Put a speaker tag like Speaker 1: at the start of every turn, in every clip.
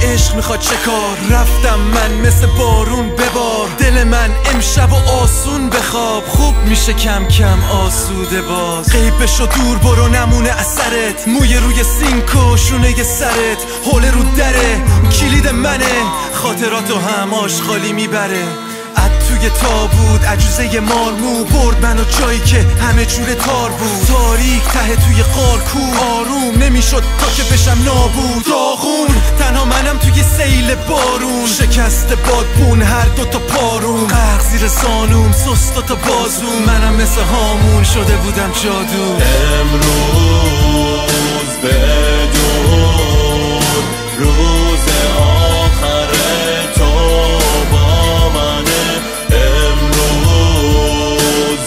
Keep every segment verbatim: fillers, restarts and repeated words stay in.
Speaker 1: عشق میخواد چه کار؟ رفتم من مثل بارون ببار دل من امشب و آسون بخواب، خوب میشه کم کم آسوده باز. غیب بشو دور برو نمونه اثرت، موی روی سینک و شونه سرت، حوله رو دره کلید منه، خاطراتو هم آشغالی میبره. عد توی تابوت عجوزه مارمو برد منو جایی که همه جور تار بود، تاریک ته توی قال کو آروم نمیشد تا که بشم نابود. داغون تنها منم توی سیل بارون، شکست بادبون هر دوتا پارون، غرق زیر زانوم سست دوتا بازوم، منم مثل هامون شده بودم جادو.
Speaker 2: امروز بدون روز آخر تو با منه، امروز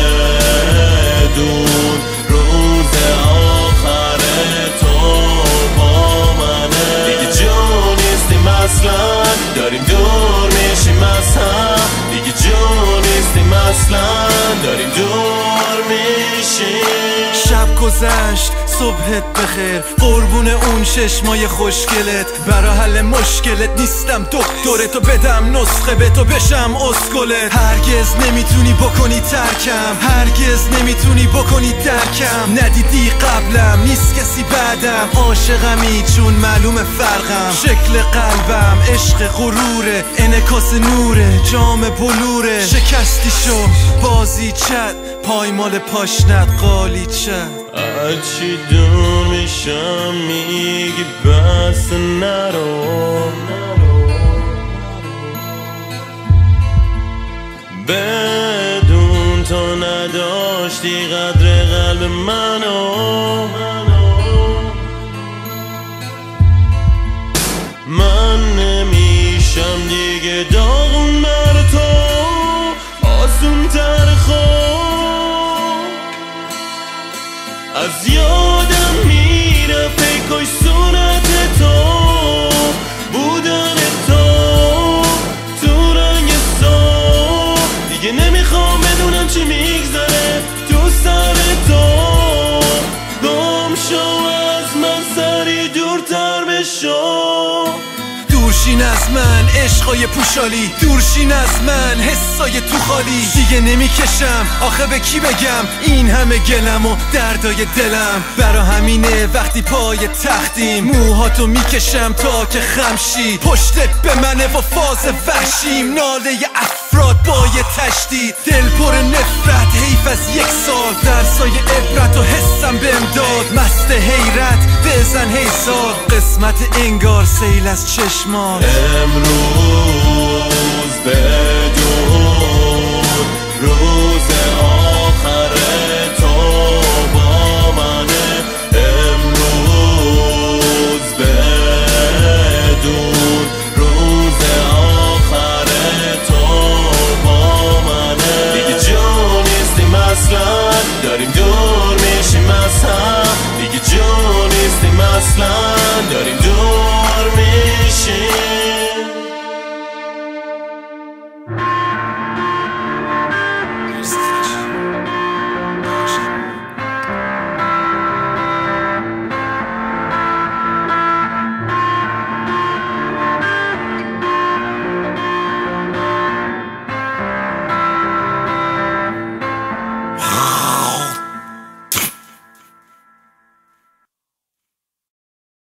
Speaker 2: بدون روز آخر تو با منه. دیگه جا نیستیم اصلا داریم دور میشیم از هم، دیگه جا نیستیم اصلا داریم دور میشیم.
Speaker 1: شب گذشت صبحت بخیر، قربون اون چشمای خوشگلت، برا حل مشکلت نیستم دکترتو بدم نسخه به تو بشم اسکلت. هرگز نمیتونی بکنی ترکم، هرگز نمیتونی بکنی درکم، ندیدی قبلم نیست کسی بعدم، عاشقمی چون معلوم فرقم، شکل قلبم عشق غروره، انعکاس نوره جام بلوره، شکستی شو بازی چد پایمال پاشنت قالی چد.
Speaker 2: هرچی دور میشم میگی بس نرو، بدون تو نداشتی قدر قلب منو، من نمیشم دیگه داغون بر تو آسون تر خواب، از یادم میره پیکاش صورت تو، بودن تو تو رنگ صبح، دیگه نمیخوام بدونم چی میگذره تو سر تو، گم شو از من سری دورتر بشو.
Speaker 1: دورشین از من عشقای پوشالی، دورشین از من حسای تو خالی، دیگه نمیکشم آخه به کی بگم این همه گلم و دردای دلم، برا همینه وقتی پای تختیم موهاتو میکشم تا که خمشی، پشتت به منه و فاز وحشیم، ناله افراد با یه تشدید، دل پر نفرت حیف از یک سال، درسای عبرت و حسم به امداد، مست حیرت بزن هیزاد، قسمت انگار سیل از چشمان.
Speaker 2: امروز بدون روز آخر تو با منه، امروز بدون روز آخر تو با منه، دیگه جا نیستیم اصلا داریم